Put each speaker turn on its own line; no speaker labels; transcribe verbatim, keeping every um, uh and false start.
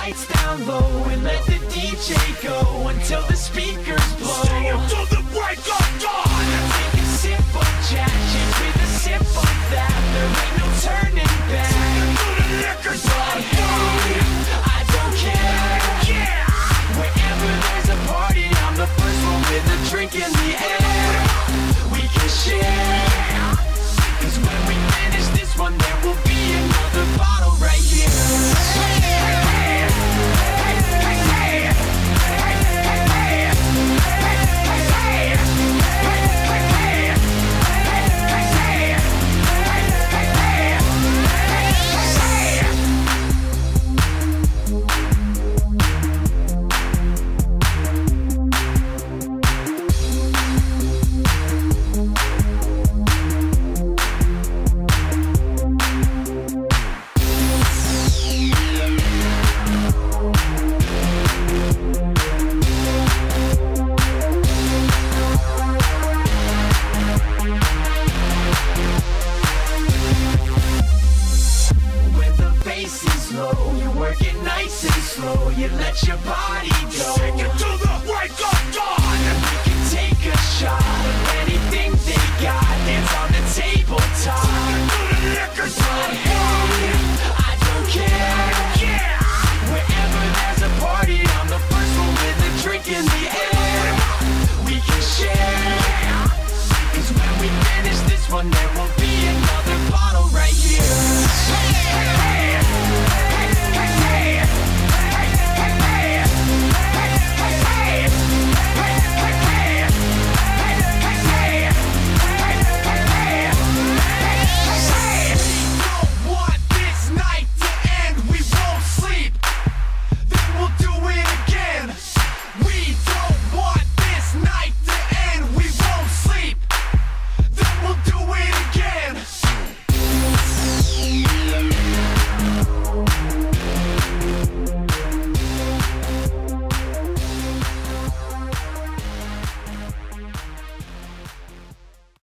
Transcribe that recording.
lights down low and let the D J go until the speakers blow. Stay until the break of dawn. Take a sip of Jack, change with a sip of that. There ain't no turning back. Take it to the liquor store. Hey, I don't care. Yeah. Wherever there's a party, I'm the first one with a drink in the air. We can share, 'cause when we finish this one, there will be another bottle right here. Hey, hey, hey, hey, hey, hey, hey, hey, hey, hey, you let your body